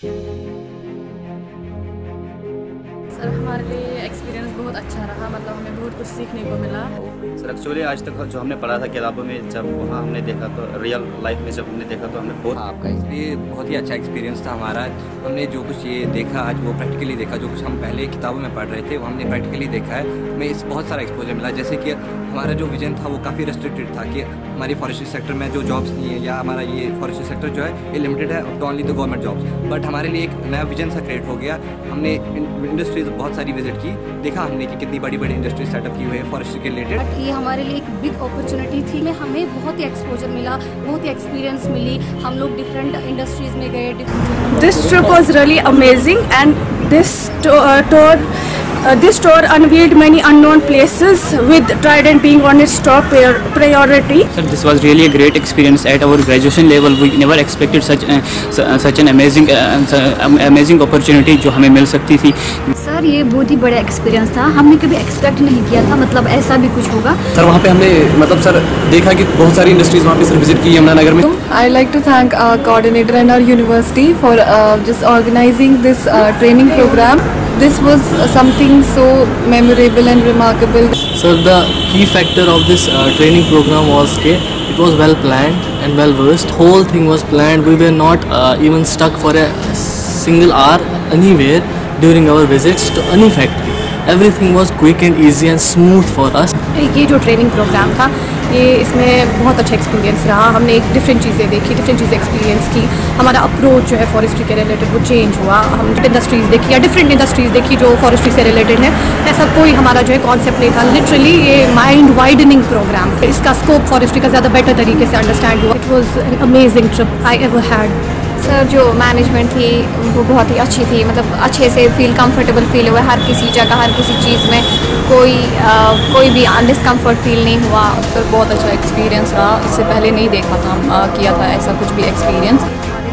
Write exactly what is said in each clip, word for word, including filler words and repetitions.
Sir हमारे लिए experience बहुत अच्छा रहा, मतलब हमें बहुत कुछ सीखने को मिला। सर एक्चुअली आज तक जो हमने पढ़ा था किताबों में, जब वहाँ हमने देखा तो रियल लाइफ में जब हमने देखा तो हमने बहुत आपका इसलिए बहुत ही अच्छा एक्सपीरियंस था हमारा। हमने जो कुछ ये देखा आज वो प्रैक्टिकली देखा, जो कुछ हम पहले किताबों में पढ़ रहे थे वो हमने प्रैक्टिकली देखा है। हमें इस बहुत सारा एक्सपोजर मिला। जैसे कि हमारा जो विजन था वो काफ़ी रेस्ट्रिक्टेड था कि हमारी फॉरेस्ट्री सेक्टर में जो जॉब्स नहीं है, या हमारा ये फॉरेस्ट्री सेक्टर जो है ये लिमिटेड है to only the government jobs. But हमारे लिए एक नया विजन सा क्रिएट हो गया। हमने इंडस्ट्रीज बहुत सारी विजिट की, देखा हमने कि कितनी बड़ी बड़ी इंडस्ट्रीज सेटअप की हुई है फॉरेस्ट्री के रिलेटेड। बट ये हमारे लिए एक बिग अपॉर्चुनिटी थी। में हमें बहुत ही एक्सपोजर मिला, बहुत ही एक्सपीरियंस मिली। हम लोग डिफरेंट इंडस्ट्रीज में गए। This trip was really amazing and this tour Uh, this tour unveiled many unknown places with Trident being on its top priority. Sir, this was really a great experience at our graduation level. We never expected such uh, such an amazing uh, amazing opportunity जो हमें मिल सकती थी। Sir ये बहुत ही बड़ा experience था, हमने कभी एक्सपेक्ट नहीं किया था, मतलब ऐसा भी कुछ होगा। सर वहाँ पे हमने मतलब सर देखा कि बहुत सारी इंडस्ट्रीज वहाँ पे सर विजिट की यमुनानगर में। I like to thank our coordinator and our university for uh, just organizing this uh, training program. This was something so memorable and remarkable. So the key factor of this uh, training program was that it was well planned and well versed. Whole thing was planned. We were not uh, even stuck for a single hour anywhere during our visits to any factory. Everything was quick and easy and smooth for us. ये जो training programme था ये इसमें बहुत अच्छा experience रहा। हमने एक डिफरेंट चीज़ें देखी, डिफरेंट चीज़ें एक्सपीरियंस की। हमारा अप्रोच जो है फॉरेस्ट्री के रिलेटेड वो चेंज हुआ। हम इंडस्ट्रीज़ देखी या डिफरेंट इंडस्ट्रीज़ देखी जो फॉरेस्ट्री से रिलेटेड है। ऐसा कोई हमारा जो है कॉन्सेप्ट नहीं था। लिटरली ये माइंड वाइडनिंग प्रोग्राम था। इसका स्कोप फॉरेस्ट्री का ज़्यादा बेटर तरीके से अंडरस्टैंड हुआ। It was an amazing trip I ever had. Sir जो मैनेजमेंट थी वो बहुत ही अच्छी थी, मतलब अच्छे से फील कंफर्टेबल फील हुआ हर किसी जगह, हर किसी चीज़ में कोई आ, कोई भी डिस्कम्फर्ट फील नहीं हुआ। सर बहुत अच्छा एक्सपीरियंस रहा, इससे पहले नहीं देखा था आ, किया था ऐसा कुछ भी एक्सपीरियंस।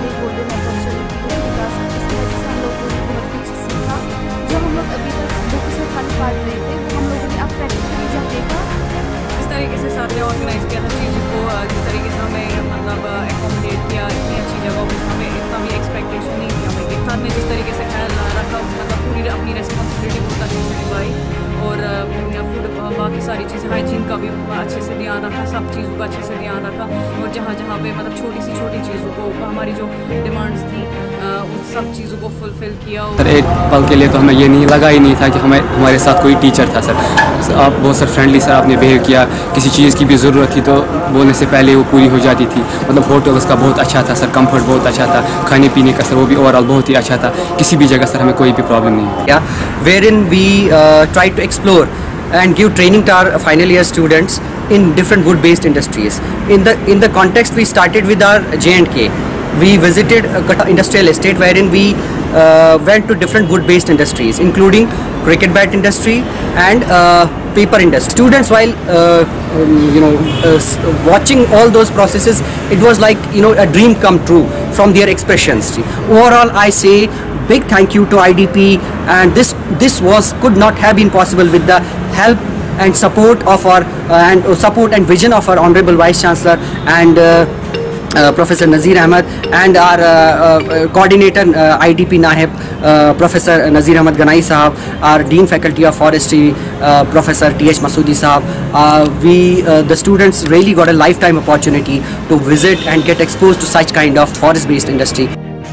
जो हम लोग अभी तक बुक्स में खाली पढ़ रहे थे वो हम लोगों ने अब प्रैक्टिकली जब देखा। जिस तरीके से सर ने ऑर्गेनाइज किया था चीज़ों को, जिस तरीके से हमें मतलब एकोमोडेट किया इतनी अच्छी जगहों पर, हमें इतना भी एक्सपेक्टेशन नहीं थी हमें कि सर ने जिस तरीके से ख्याल रखा, मतलब पूरी अपनी रेस्पॉन्सिबिलिटी बहुत अच्छे से निभाई। और फूड बाकी सारी चीज़ें हाइजीन का भी अच्छे से ध्यान रखा, सब चीज़ों का अच्छे से ध्यान रखा। और जहाँ जहाँ पे मतलब छोटी सी छोटी चीज़ों को हमारी जो डिमांड्स थी उस सब चीज़ों को फुलफ़िल किया। सर एक पल के लिए तो हमें ये नहीं लगा ही नहीं था कि हमें हमारे साथ कोई टीचर था। सर आप बहुत सर फ्रेंडली सर आपने बिहेव किया। किसी चीज़ की भी ज़रूरत थी तो बोलने से पहले वो पूरी हो जाती थी। मतलब होटल उसका बहुत अच्छा था सर, कंफर्ट बहुत अच्छा था, खाने पीने का सर वो भी ओवरऑल बहुत ही अच्छा था। किसी भी जगह सर हमें कोई भी प्रॉब्लम नहीं yeah, wherein we uh, try to explore and give training to our final year students in different wood based industries. In the in the context we started with our J and K. We visited a industrial estate wherein we uh, went to different wood based industries including cricket bat industry and uh, paper industry. Students while uh, um, you know uh, watching all those processes, it was like you know a dream come true from their expressions. Overall I say big thank you to I D P, and this this was could not have been possible with the help and support of our uh, and uh, support and vision of our Honorable Vice Chancellor and uh, uh, Professor Nazir Ahmed and our uh, uh, coordinator uh, I D P Nahib uh, Professor Nazir Ahmed Ganai Sahab, our Dean Faculty of Forestry uh, Professor T H Masoodi Sahab. Uh, we uh, the students really got a lifetime opportunity to visit and get exposed to such kind of forest based industry.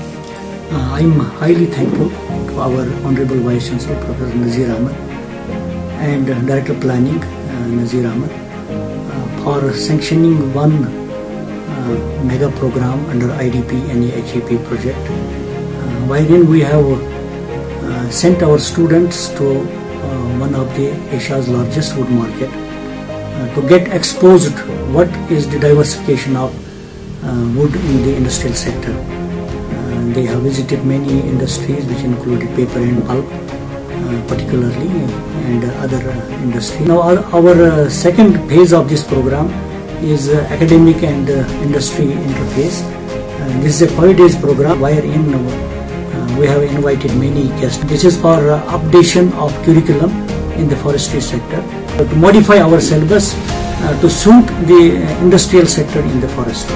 Uh, I am highly thankful to our Honorable Vice Chancellor Professor Nazir Ahmed and uh, Director Planning uh, Nazir Ahmed uh, for sanctioning one uh, mega program under I D P N A H E P project, uh, wherein we have uh, sent our students to uh, one of the Asia's largest wood market uh, to get exposed what is the diversification of uh, wood in the industrial sector. They have visited many industries which included paper and pulp uh, particularly and uh, other uh, industries. Now our, our uh, second phase of this program is uh, academic and uh, industry interface. Uh, this is a five days program wherein uh, we have invited many guests. This is for uh, updation of curriculum in the forestry sector, uh, to modify our syllabus uh, to suit the uh, industrial sector in the forestry.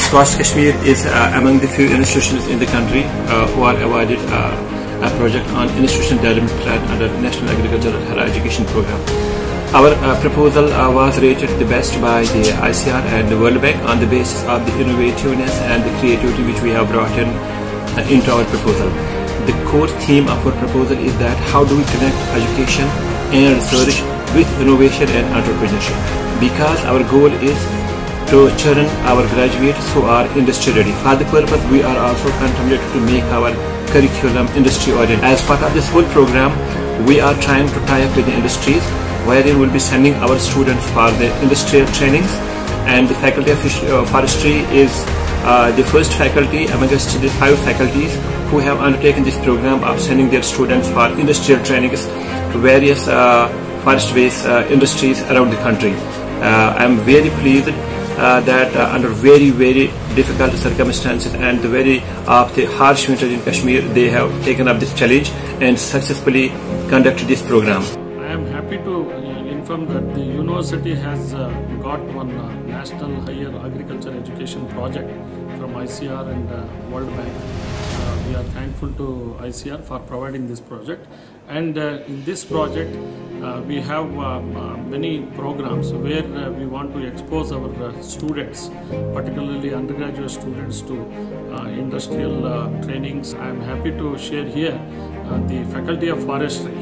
Forest Kashmir is uh, among the few institutions in the country uh, who are awarded uh, a project on institutional development plan under National Agricultural Higher Education Program. Our uh, proposal uh, was rated the best by the I C R and the World Bank on the basis of the innovativeness and the creativity which we have brought in uh, into our proposal. The core theme of our proposal is that how do we connect education and research with innovation and entrepreneurship, because our goal is to churn our graduates who are industry ready. For the purpose, we are also contemplating to make our curriculum industry oriented. As part of this whole program, we are trying to tie up with the industries, wherein we'll be sending our students for the industrial trainings, and the Faculty of Forestry is uh, the first faculty amongst the five faculties who have undertaken this program of sending their students for industrial trainings to various uh, forest-based uh, industries around the country. Uh, I am very pleased uh, that uh, under very very difficult circumstances and the very of the harsh winter in Kashmir, they have taken up this challenge and successfully conducted this program. I am happy to inform that the university has uh, got one uh, National Higher Agriculture Education project from I C R and uh, World Bank. Uh, we are thankful to I C R for providing this project, and uh, in this project uh, we have um, uh, many programs where uh, we want to expose our uh, students, particularly undergraduate students, to uh, industrial uh, trainings. I am happy to share here uh, the Faculty of Forestry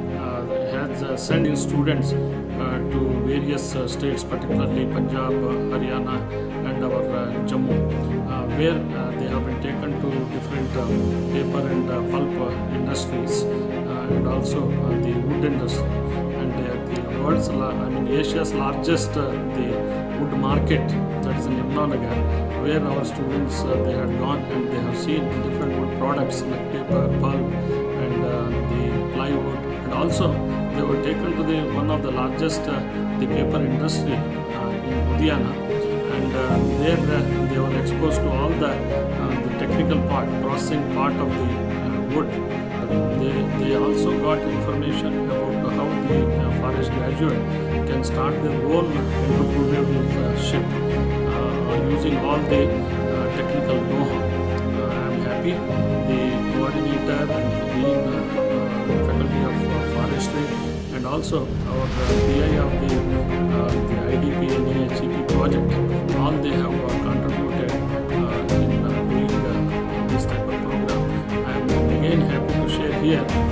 has uh, sent in students uh, to various uh, states, particularly Punjab, uh, Haryana and our uh, Jammu, uh, where uh, they have been taken to different uh, paper and uh, pulp uh, industries uh, and also uh, the wood industry, and uh, the world's, I mean Asia's largest uh, the wood market, that is in Yamuna, where our students uh, they had gone and they have seen different wood products like paper, pulp and uh, the plywood, and also they were taken to the one of the largest uh, the paper industry uh, in Ludhiana, and uh, there uh, they were exposed to all the, uh, the technical part, processing part of the uh, wood. Uh, they, they also got information about how the uh, forest graduate can start their own entrepreneurship uh, using all the uh, technical know-how. Uh, I am happy the coordinator and the dean uh, uh, faculty of uh, forestry, and also our uh, P I of the, uh, the I D P and E H E P project, all they have uh, contributed uh, in uh, doing uh, this type of program. I am again happy to share here